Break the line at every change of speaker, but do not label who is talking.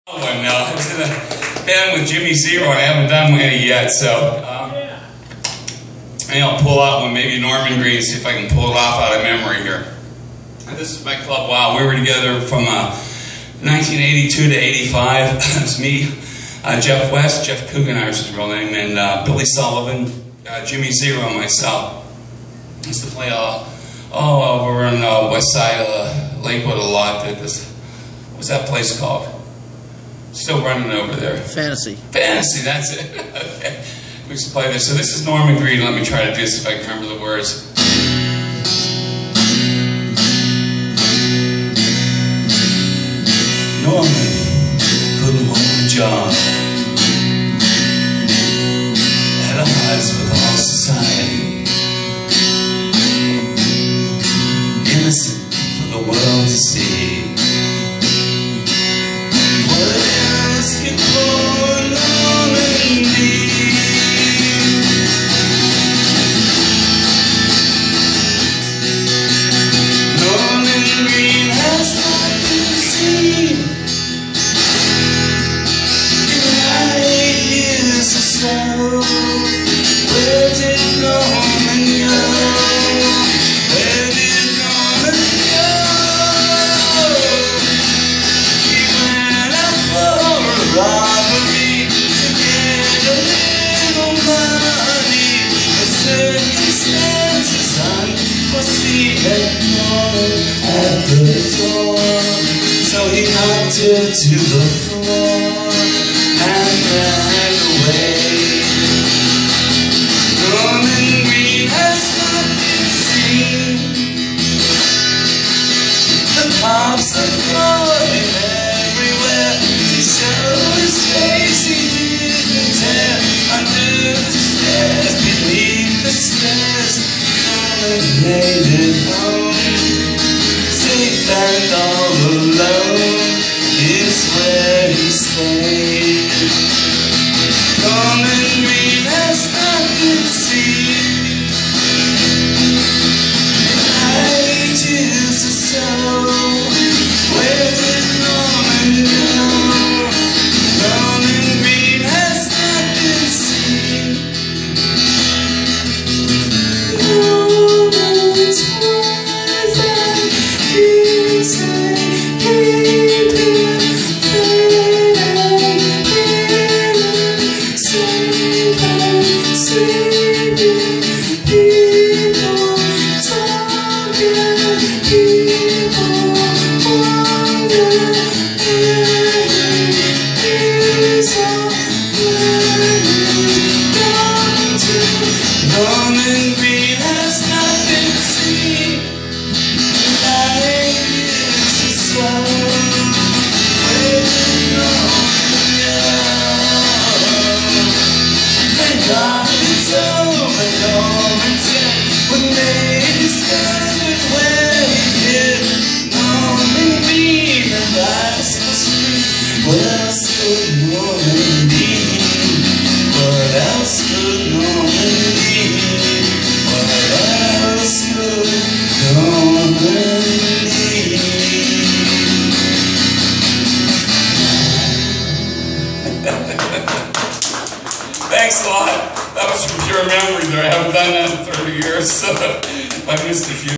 One now. I was in a band with Jimmy Zero and I haven't done any yet, so maybe I'll pull out one, maybe Norman Green, see if I can pull it off out of memory here. And this is my club. Wow, we were together from 1982 to 85. It's me, Jeff West, Jeff Coogan, was his real name, and Billy Sullivan, Jimmy Zero, and myself. I used to play over on the west side of Lakewood a lot. What's that place called? Still running over there.
Fantasy.
Fantasy, that's it. Okay. We used to play this. So this is Norman Green. Let me try to do this if I can remember the words. Norman couldn't hold a job. Had eyes with all society. Innocent for the world to see.
So he knocked her to the floor and ran away. Norman Green has not been seen. The cops are crawling everywhere to show his face. He didn't tear under the stairs, beneath the stairs. Norman made it home. And all alone is where he stayed. Norman Green has not been seen in ages or so. Where did Norman go? Norman Green has not been seen. Norman's Norman Green has not been seen in ages or so. Where did Norman go? Thank God it's over, Norman's dead. When they discovered where he hid Norman Green, and lives was free. What else could Norman be? What else could Norman be?
Thanks a lot. That was from pure memory there. I haven't done that in 30 years, so I missed a few.